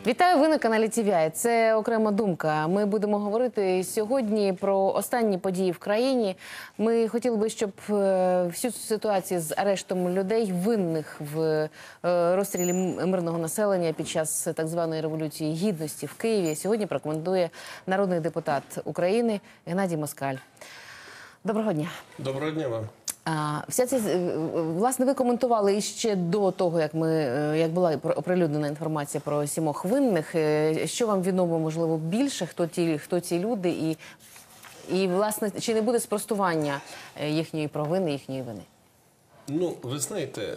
Вітаю, ви на каналі TVI. Це «Окрема думка». Ми будемо говорити сьогодні про останні події в країні. Ми хотіли би, щоб всю цю ситуацію з арештом людей, винних в розстрілі мирного населення під час так званої Революції Гідності в Києві, сьогодні прокоментує народний депутат України Геннадій Москаль. Доброго дня. Доброго дня вам. Власне, ви коментували іще до того, як була оприлюднена інформація про 7 винних. Що вам відомо, можливо, більше, хто ці люди і, власне, чи не буде спростування їхньої провини, їхньої вини? Ну, ви знаєте,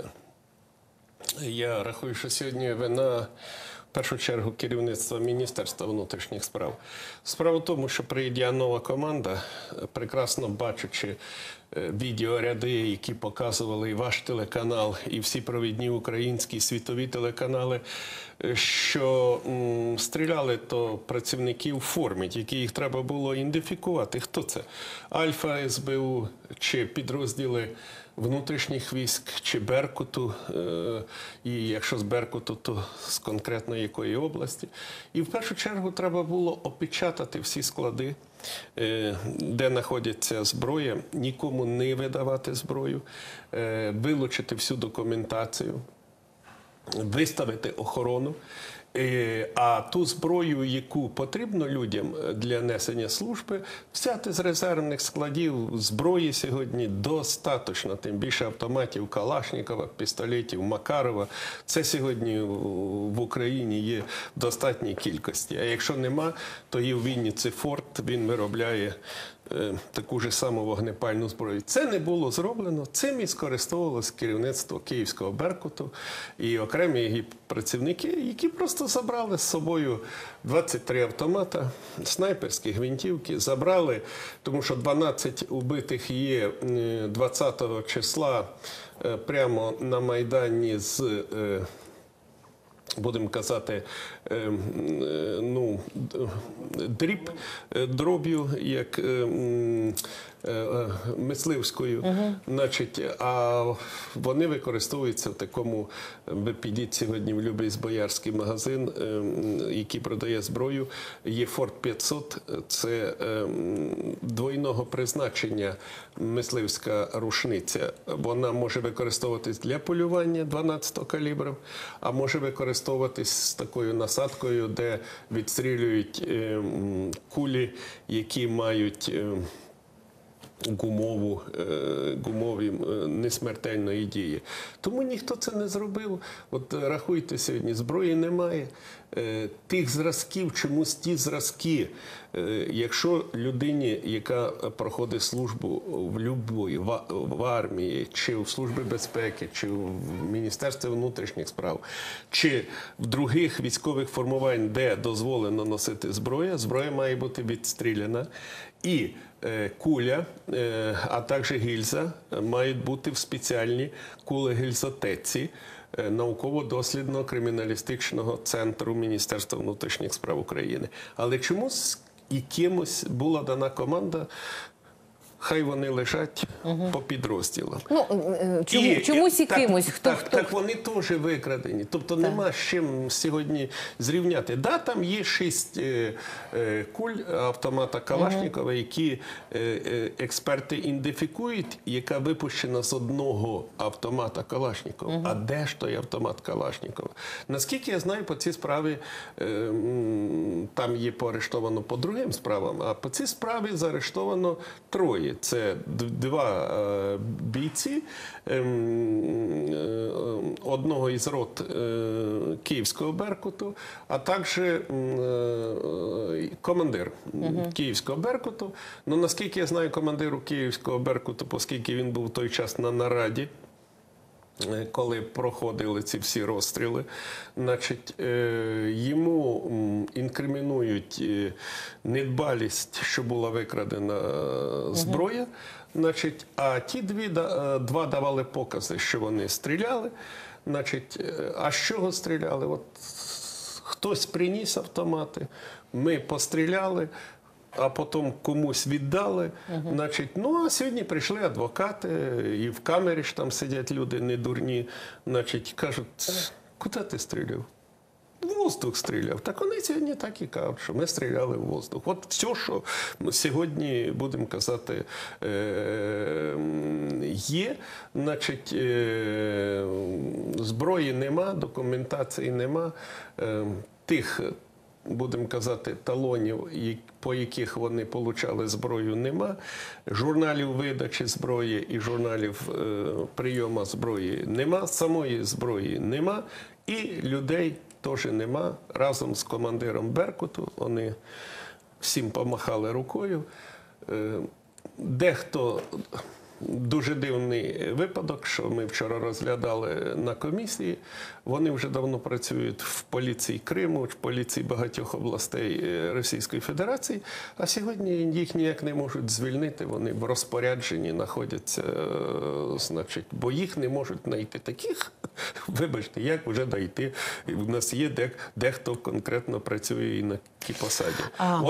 я рахую, що сьогодні вина в першу чергу керівництва Міністерства внутрішніх справ. Справа в тому, що прийде нова команда, прекрасно бачачи відеоряди, які показували і ваш телеканал, і всі провідні українські світові телеканали, що стріляли то працівники в формі, тільки їх треба було ідентифікувати. Хто це? Альфа, СБУ чи підрозділи внутрішніх військ, чи Беркуту, і якщо з Беркуту, то з конкретно якої області. І в першу чергу треба було опечатати всі склади, де знаходиться зброя, нікому не видавати зброю, вилучити всю документацію, виставити охорону. А ту зброю, яку потрібно людям для несення служби, взяти з резервних складів зброї сьогодні достатньо. Тим більше автоматів Калашнікова, пістолетів Макарова. Це сьогодні в Україні є в достатній кількості. А якщо нема, то є в Вінниці Форт, він виробляє таку ж саму вогнепальну зброю. Це не було зроблено, цим і скористовувалося керівництво Київського Беркуту і окремі працівники, які просто забрали з собою 23 автомата, снайперські гвинтівки, забрали, тому що 12 убитих є 20 числа прямо на Майдані з будемо казати, дроб'ю, як мисливською, а вони використовуються в такому, ви підіть сьогодні в будь-який боярський магазин, який продає зброю, є Форт 500, це двойного призначення мисливська рушниця. Вона може використовуватись для полювання 12-го калібру, а може використовуватись з такою насадкою, де відстрілюють кулі, які мають гумові несмертельної дії. Тому ніхто це не зробив. От рахуйте сьогодні, зброї немає. Тих зразків, чомусь ті зразки, якщо людині, яка проходить службу в любої, в армії, чи в Службі безпеки, чи в Міністерстві внутрішніх справ, чи в других військових формувань, де дозволено носити зброю, зброя має бути відстріляна. І куля, а також гільза мають бути в спеціальній кулегільзотеці науково-дослідного криміналістичного центру Міністерства внутрішніх справ України. Але чомусь і кимось була дана команда, хай вони лежать по підрозділам. Чомусь і кимось. Так вони теж викрадені. Тобто нема з чим сьогодні зрівняти. Да, там є 6 куль автомата Калашнікова, які експерти ідентифікують, яка випущена з одного автомата Калашнікова. А де ж той автомат Калашнікова? Наскільки я знаю, по цій справі там є поарештовано по другим справам, а по цій справі заарештовано 3. Це 2 бійці, одного із рот Київського Беркуту, а також командир Київського Беркуту. Ну, наскільки я знаю командиру Київського Беркуту, оскільки він був в той час на нараді, коли проходили ці всі розстріли, значить, йому інкримінують недбалість, що була викрадена зброя, значить, а ті 2 давали покази, що вони стріляли. Значить, а з чого стріляли? От хтось приніс автомати, ми постріляли, а потім комусь віддали. Значить, ну, а сьогодні прийшли адвокати, і в камері ж там сидять люди недурні. Значить, кажуть, куди ти стріляв? воздух стріляв. Так вони сьогодні так і кажуть, що ми стріляли в воздух. От все, що сьогодні, будемо казати, є, значить, зброї нема, документації нема, тих, будемо казати, талонів, по яких вони отримали зброю, нема. Журналів видачі зброї і журналів прийому зброї нема. Самої зброї нема. І людей теж нема. Разом з командиром Беркуту вони всім помахали рукою. Дехто... Дуже дивний випадок, що ми вчора розглядали на комісії. Вони вже давно працюють в поліції Криму, в поліції багатьох областей Російської Федерації, а сьогодні їх ніяк не можуть звільнити. Вони в розпорядженні знаходяться, значить, бо їх не можуть знайти таких. Вибачте, як вже знайти? У нас є дехто конкретно працює і на тій посаді.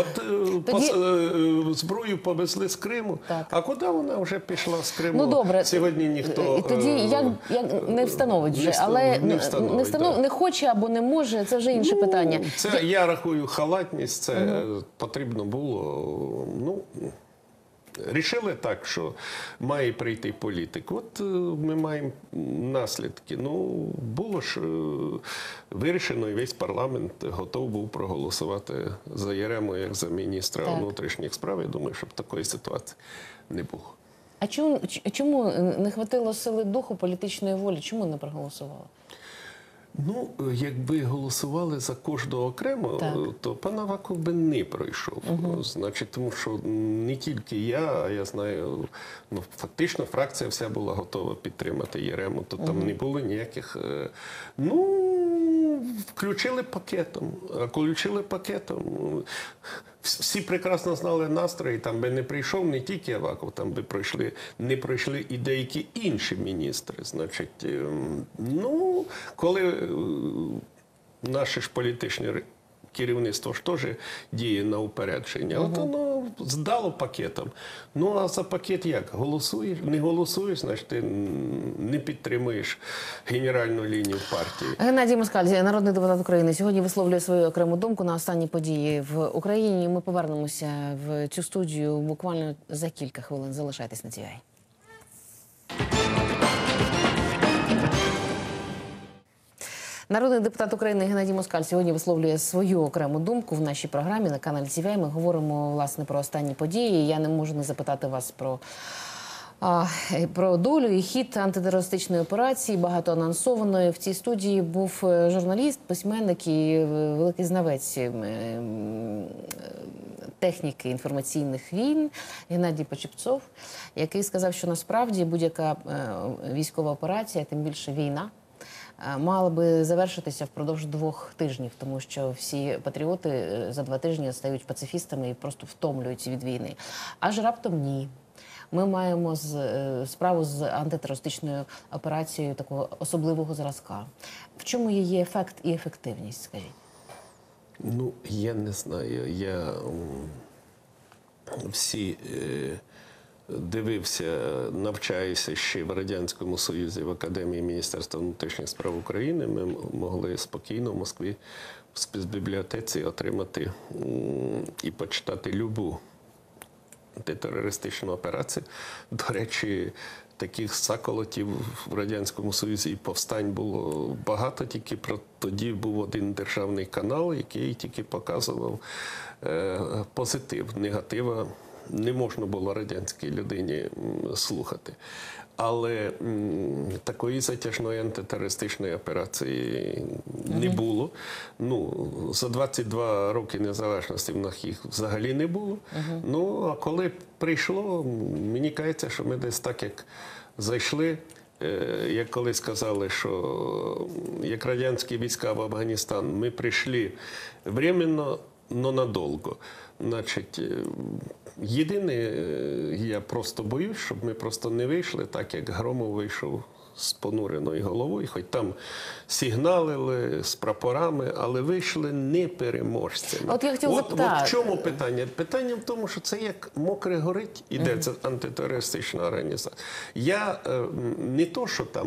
Зброю повезли з Криму, а куди вона вже пішла? З Криму. Ну, добре. Сьогодні ніхто тоді як не встановить вже, але не хоче або не може, це вже інше питання. Це, я рахую, халатність, це потрібно було, рішили так, що має прийти політик. От ми маємо наслідки. Було ж вирішено, і весь парламент готов був проголосувати за Ярему як за міністра внутрішніх справ. Я думаю, щоб такої ситуації не було. А чому не хватило сили духу, політичної волі? Чому не проголосували? Якби голосували за кожного окремо, то пан Аваков би не пройшов. Значить, тому що не тільки я знаю, фактично фракція вся була готова підтримати Ярему, то там не було ніяких... Включили пакетом. Всі прекрасно знали настрої, там би не прийшов не тільки Аваков, там би не пройшли і деякі інші міністри. Значить, коли наше ж політичне керівництво ж теж діє на упередження, от воно здало пакетом. А за пакет як? Голосуєш? Не голосуєш, значить ти не підтримуєш генеральну лінію партії. Геннадій Москаль, народний депутат України, сьогодні висловлює свою окрему думку на останні події в Україні. Ми повернемося в цю студію буквально за кілька хвилин. Залишайтесь на TVI. Народний депутат України Геннадій Москаль сьогодні висловлює свою окрему думку в нашій програмі на каналі TVI. Ми говоримо, власне, про останні події. Я не можу не запитати вас про долю і хід антитерористичної операції, багато анонсованої. В цій студії був журналіст, письменник і великий знавець техніки інформаційних війн Геннадій Почепцов, який сказав, що насправді будь-яка військова операція, тим більше війна, мала би завершитися впродовж 2 тижнів, тому що всі патріоти за 2 тижні стають пацифістами і просто втомлюються від війни. Аж раптом ні. Ми маємо справу з антитерористичною операцією такого особливого зразка. В чому її ефект і ефективність, скажіть? Я не знаю. Я всі дивився, навчаюся ще в Радянському Союзі в Академії Міністерства внутрішніх справ України. Ми могли спокійно в Москві в спецбібліотеці отримати і почитати любу антитерористичну операцію. До речі, таких заколотів в Радянському Союзі і повстань було багато, тільки тоді був один державний канал, який тільки показував позитив, негатива не можна було радянській людині слухати. Але такої затяжної антитерористичної операції не було. За 22 роки незалежності в нас їх взагалі не було. А коли прийшло, мені кажеться, що ми десь так, як зайшли, як колись сказали, що як радянські війська в Афганістан, ми прийшли временно, но надовго. Значить, єдине, я просто боюсь, щоб ми просто не вийшли так, як Громов вийшов з понуреною головою, хоч там сигналили з прапорами, але вийшли не переможцями. От я хотіла запитати. От в чому питання? Питання в тому, що це як мокре горить, іде ця антитерористична організація. Я не то, що там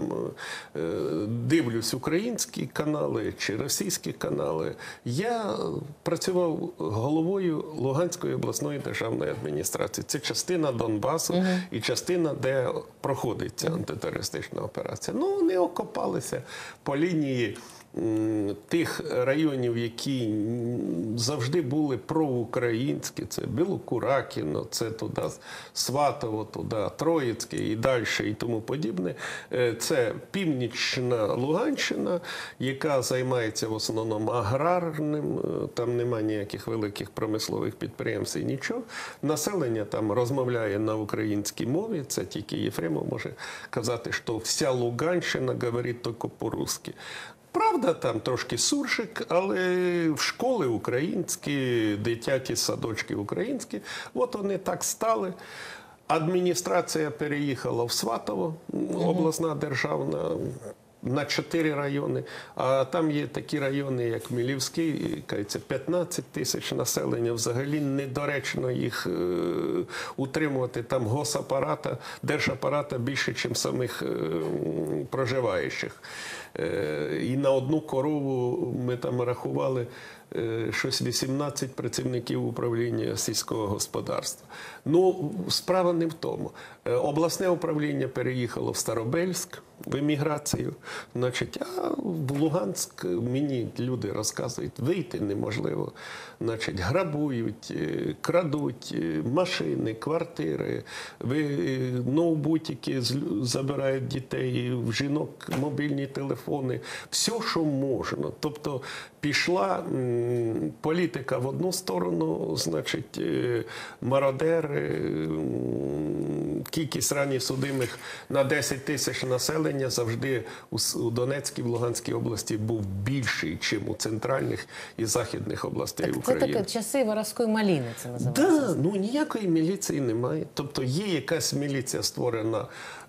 дивлюсь українські канали чи російські канали, я працював головою Луганської обласної державної адміністрації. Це частина Донбасу і частина, де проходить ця антитерористична операція. Ну, вони окопалися по лінії тих районів, які завжди були проукраїнські, це Білокуракіно, це туди Сватово, туди Троїцьке і далі і тому подібне. Це північна Луганщина, яка займається в основному аграрним, там немає ніяких великих промислових підприємств і нічого. Населення там розмовляє на українській мові, це тільки Єфремов може казати, що вся Луганщина говорить тільки по-русски. Правда, там трошки суржик, але в школи українські, дитячі садочки українські. От вони так стали. Адміністрація переїхала в Сватово, обласна державна, на 4 райони. А там є такі райони, як Мілівський, це 15 тисяч населення. Взагалі недоречно їх утримувати. Там госапарата, держапарата більше, ніж самих проживаючих. І на одну корову ми там рахували щось 18 працівників управління сільського господарства. Ну, справа не в тому. Обласне управління переїхало в Старобельськ в еміграцію. Значить, а в Луганськ мені люди розказують, вийти неможливо. Значить, грабують, крадуть машини, квартири, ноутбуки забирають дітей, в жінок мобільні телефони. Все, що можна. Тобто пішла політика в одну сторону, значить, мародери, кількість ранніх судимих на 10 тисяч населення завжди у Донецькій, в Луганській області був більший, ніж у центральних і західних областей України. Це таке часи воровської маліни, це називається. Так, ну ніякої міліції немає. Тобто є якась міліція створена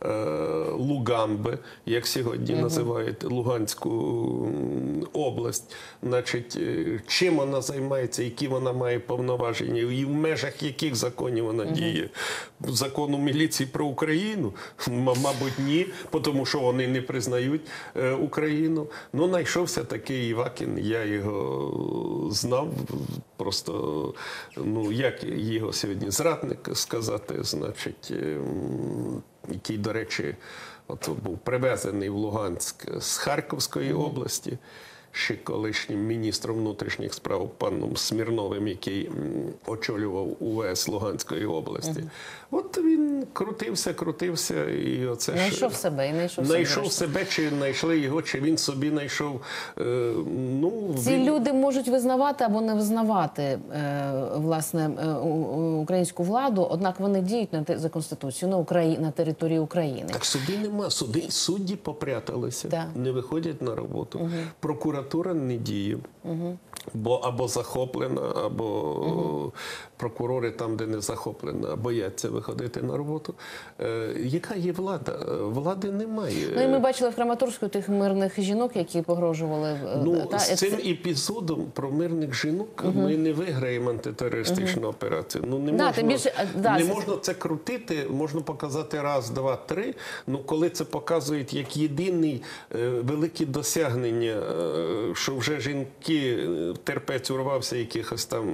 Лугамби, як сьогодні називають Луганську область. Значить, чим вона займається, які вона має повноваження, і в межах яких законів вона діє. Закону міліції про Україну? Мабуть, ні, тому що вони не признають Україну. Ну, знайшовся такий Івакін, я його знав, просто, ну, як його сьогодні зрадник сказати, значить, який, до речі, от був привезений в Луганськ з Харківської області, ще колишнім міністром внутрішніх справ паном Смірновим, який очолював УВС Луганської області. От він крутився, і оце ж... Знайшов себе і знайшов себе, чи знайшли його, чи він собі знайшов. Ці люди можуть визнавати або не визнавати, власне, українську владу, однак вони діють за Конституцією на території України. Так судді нема. Судді попряталися, не виходять на роботу. Прокуратура не діє. Бо або захоплена, або прокурори там, де не захоплена, бояться виходити на роботу. Яка є влада? Влади немає. Ну і ми бачили в Краматорську тих мирних жінок, які погрожували. З цим епізодом про мирних жінок ми не виграємо антитерористичну операцію. Ну, не можна це крутити, можна показати раз, два, три. Ну, коли це показують як єдине велике досягнення, що вже жінки, терпець урвався якихось там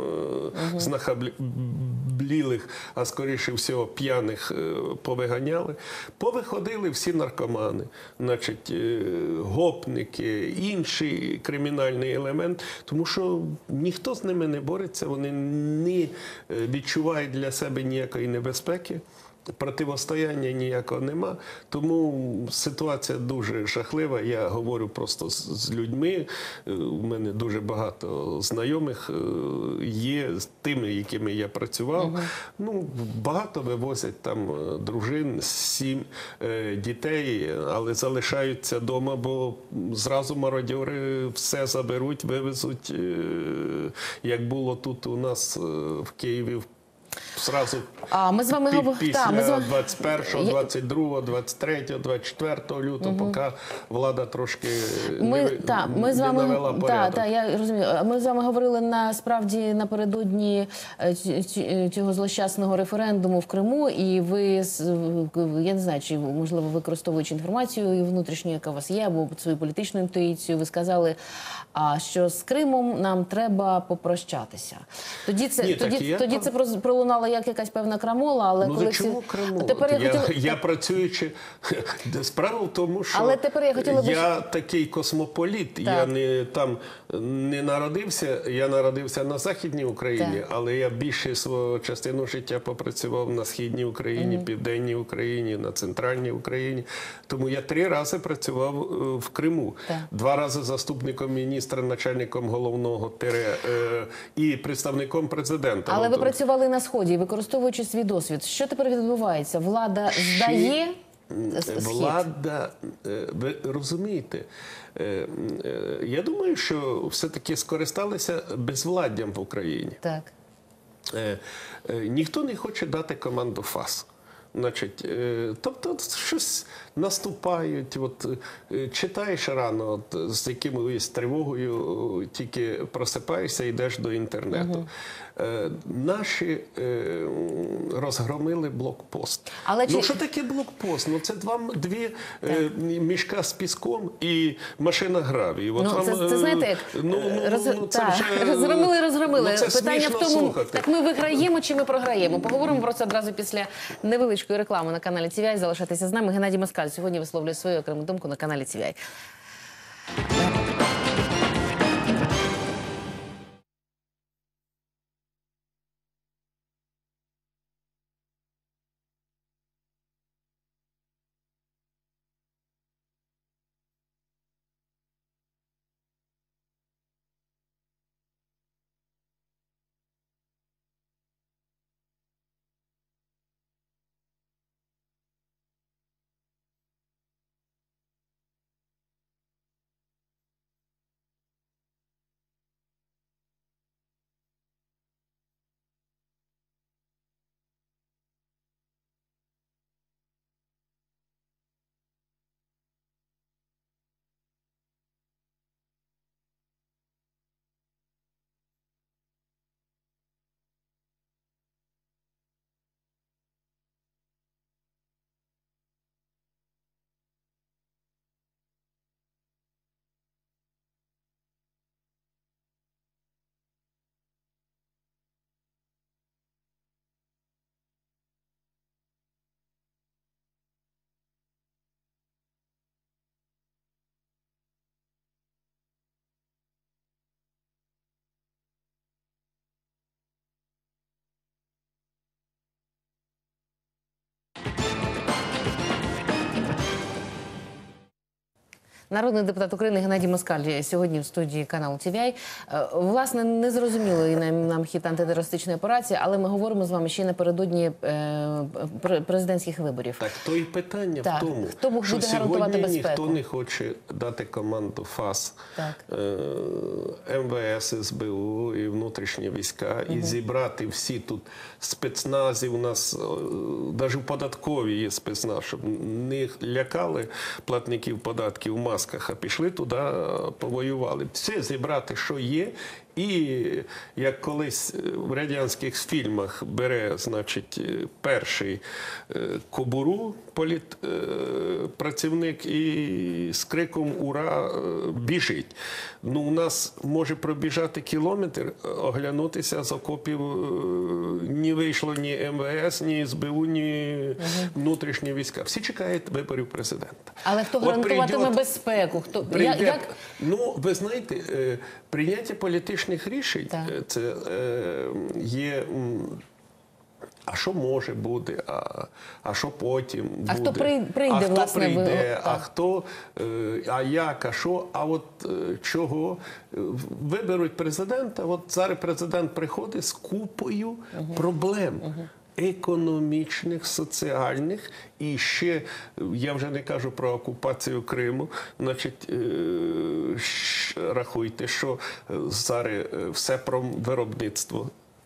знахаблілих, а скоріше всього п'яних повиганяли. Повиходили всі наркомани, значить, гопники, інший кримінальний елемент, тому що ніхто з ними не бореться, вони не відчувають для себе ніякої небезпеки. Противостояння ніякого нема, тому ситуація дуже жахлива. Я говорю просто з людьми, у мене дуже багато знайомих є, з тими, якими я працював. Ну, багато вивозять там дружин, 7 дітей, але залишаються вдома, бо зразу мародьори все заберуть, вивезуть, як було тут у нас в Києві, Зразу Ми з вами після 21, 22, 23, 24 лютого, поки влада трошки не навела порядок. Я розумію. Ми з вами говорили насправді напередодні цього злощасного референдуму в Криму, і ви, я не знаю, чи, можливо, використовуючи інформацію внутрішню, яка у вас є, або свою політичну інтуїцію, ви сказали, що з Кримом нам треба попрощатися. Тоді це пролунало як якась певна крамола, але коли чому крамола? Я працюючи... Справа в тому, що я такий космополіт, я не народився, я народився на Західній Україні, але я більше свого частину життя попрацював на Східній Україні, Південній Україні, на Центральній Україні. Тому я 3 рази працював в Криму. 2 рази заступником міністра, начальником головного і представником президента. Але ви працювали на Сході, використовуючи свій досвід. Що тепер відбувається? Влада здає Схід? Влада, ви розумієте, я думаю, що все-таки скористалися безвладдям в Україні. Так. Ніхто не хоче дати команду ФАС. Значить, тобто щось наступають, читаєш рано, з якимось тривогою тільки просипаєшся і йдеш до інтернету. Наші розгромили блокпост. Що таке блокпост? Це дві мішка з піском і машина гравію. Це знаєте, розгромили. Питання в тому, так ми виграємо чи ми програємо. Поговоримо про це одразу після невеличкої реклами на каналі TVI. Залишайтеся з нами. Геннадій Москаль сьогодні висловлює свою окрему думку на каналі TVI. Народний депутат України Геннадій Москаль сьогодні в студії каналу TVI. Власне, незрозумілий нам хід антитерористичної операції, але ми говоримо з вами ще напередодні президентських виборів. Так, то і питання в тому, що сьогодні ніхто не хоче дати команду ФАС, МВС, СБУ і внутрішні війська, і зібрати всі тут спецнази. У нас навіть в податковій є спецназ, щоб не лякали платників податків в масках, а пішли туди, повоювали. Все зібрати, що є, і як колись в радянських фільмах бере, значить, перший кобуру працівник і з криком «Ура!» біжить. У нас може пробіжати кілометр, оглянутися з окопів не вийшло ні МВС, ні СБУ, ні внутрішні війська. Всі чекають виборів президента. Але хто гарантуватиме безпеку? Ви знаєте, прийняття політичних рішень – це є... А що може бути, а що потім буде? А хто прийде, власне? А як, а що, а от чого? Виберуть президента, от зараз президент приходить з купою проблем. Економічних, соціальних, і ще, я вже не кажу про окупацію Криму, значить, рахуйте, що зараз все про виробництво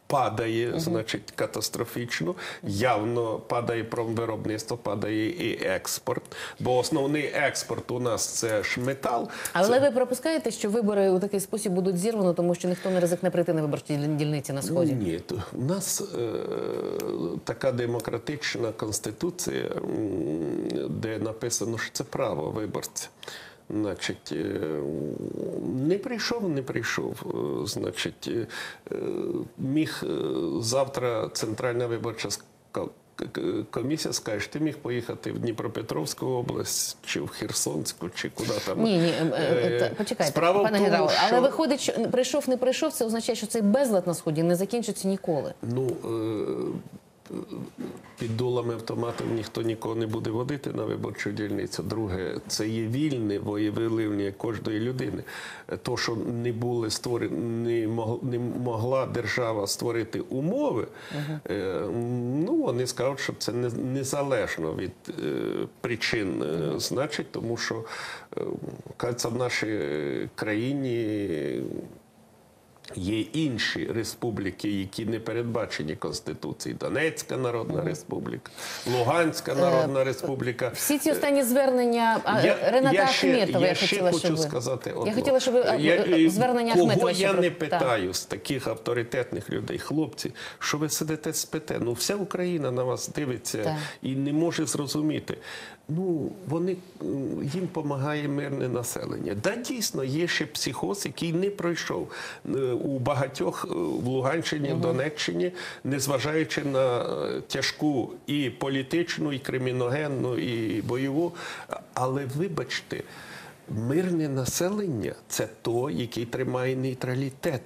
падає, значить, катастрофічно. Явно падає промвиробництво, падає і експорт. Бо основний експорт у нас це ж метал. Але ви пропускаєте, що вибори у такий спосіб будуть зірвано, тому що ніхто не ризикне прийти на виборчі дільниці на Сході? Ні, у нас така демократична конституція, де написано, що це право виборця. Значить, не прийшов, значить, міг завтра Центральна виборча комісія скаже, що ти міг поїхати в Дніпропетровську область, чи в Херсонську, чи куди там. Ні, почекайте, пане генерале, але виходить, що прийшов, не прийшов, це означає, що цей безлад на Сході не закінчиться ніколи. Ну, під дулами автоматів ніхто нікого не буде водити на виборчу дільницю. Друге, це є вільне волевиявлення кожної людини. То, що не були створені, не могла держава створити умови, ну, вони скажуть, що це незалежно від причин, значить, тому що, кажеться, в нашій країні є інші республіки, які не передбачені Конституцією. Донецька Народна Республіка, Луганська Народна Республіка. Всі ці останні звернення Рената Ахметова, я ще хочу сказати одне. Я хотіла, щоб звернення Ахметова... Кого я не питаю з таких авторитетних людей, хлопці, що ви сидите спите? Ну, вся Україна на вас дивиться і не може зрозуміти. Ну, їм допомагає мирне населення. Да, дійсно, є ще психоз, який не пройшов у багатьох в Луганщині, в Донеччині, незважаючи на тяжку і політичну, і криміногенну, і бойову. Але, вибачте, мирне населення – це то, який тримає нейтралітет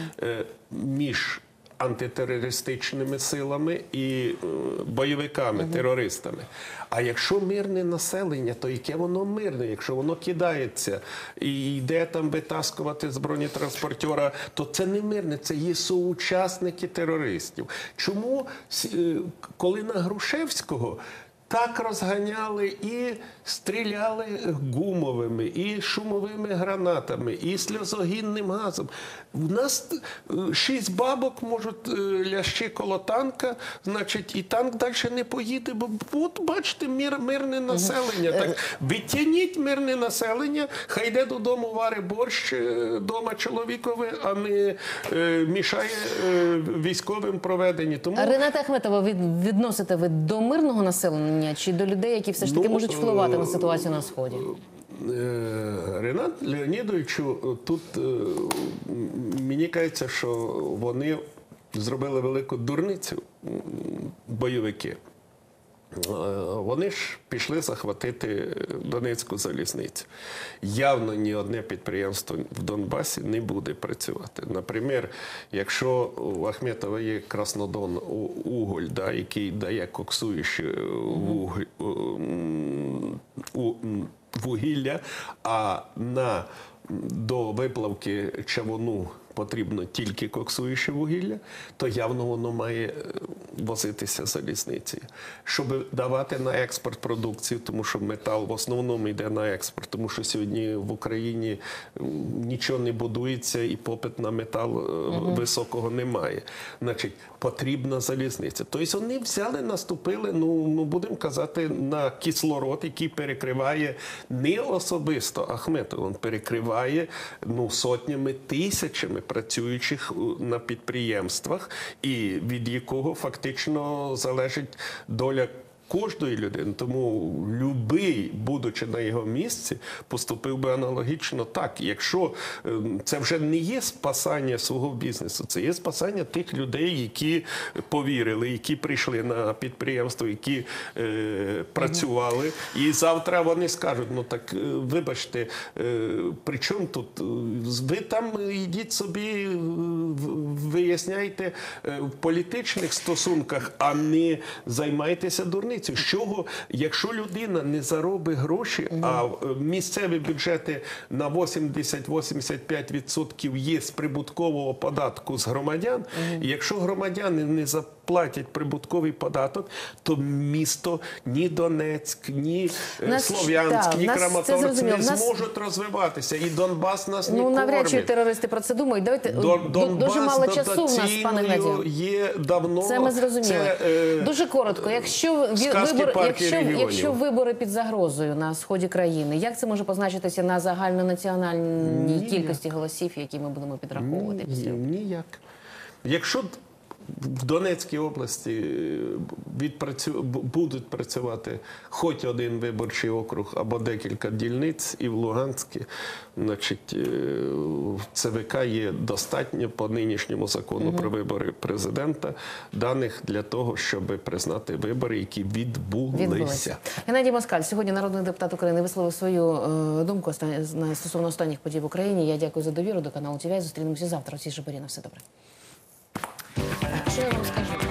між антитерористичними силами і бойовиками, терористами. А якщо мирне населення, то яке воно мирне? Якщо воно кидається і йде там витаскувати з бронетранспортера, то це не мирне, це є соучасники терористів. Чому, коли на Грушевського так розганяли і стріляли гумовими, і шумовими гранатами, і сльозогінним газом. У нас 6 бабок можуть лящи коло танка, значить, і танк далі не поїде, бо от, бачите, мирне населення. Так, відтягніть мирне населення, хай йде додому, варить борщ дома чоловікові, а не мішає військовим проведенні. Тому... Рената Ахметова, відносите ви до мирного населення чи до людей, які все ж таки можуть впливати на ситуацію на Сході? Ренат Леонідовичу, тут мені кажеться, що вони зробили велику дурницю, бойовики. Вони ж пішли захватити Донецьку залізницю. Явно ні одне підприємство в Донбасі не буде працювати. Наприклад, якщо у Ахметова є Краснодон уголь, да, який дає коксуючі вугілля, а до виплавки чавуну потрібно тільки коксуюче вугілля, то явно воно має возитися залізницею. Щоб давати на експорт продукцію, тому що метал в основному йде на експорт, тому що сьогодні в Україні нічого не будується і попит на метал високого немає. Значить, потрібна залізниця. Тобто вони взяли, наступили, ну будемо казати, на кислород, який перекриває не особисто Ахметов, він перекриває сотнями, тисячами працюючих на підприємствах, і від якого фактично залежить доля кожної людини. Тому любий, будучи на його місці, поступив би аналогічно так. Якщо це вже не є спасання свого бізнесу, це є спасання тих людей, які повірили, які прийшли на підприємство, які працювали. І завтра вони скажуть, ну так, вибачте, при чому тут? Ви там йдіть собі, виясняйте в політичних стосунках, а не займайтеся дурницею. З чого, якщо людина не заробить гроші, а місцеві бюджети на 80-85% є з прибуткового податку з громадян, і якщо громадяни не заплатять платять прибутковий податок, то місто ні Донецьк, ні Слов'янськ, ні нас це Краматорськ зрозуміло. не зможуть розвиватися. І Донбас нас не кормить. навряд чи терористи про це думають. Давайте, дуже мало часу в нас, пане Гнатів. Є давно. Це ми зрозуміли. Дуже коротко. Якщо вибори під загрозою на сході країни, як це може позначитися на загальнонаціональній кількості голосів, які ми будемо підраховувати? Ніяк. Якщо в Донецькій області будуть працювати хоч один виборчий округ або декілька дільниць, і в Луганській, значить, в ЦВК є достатньо по нинішньому закону про вибори президента даних для того, щоб признати вибори, які відбулися. Геннадій Москаль, сьогодні народний депутат України, висловив свою думку стосовно останніх подій в Україні. Я дякую за довіру до каналу ТВ. Зустрінемося завтра у цій же порі. На все добре. Що я вам скажу?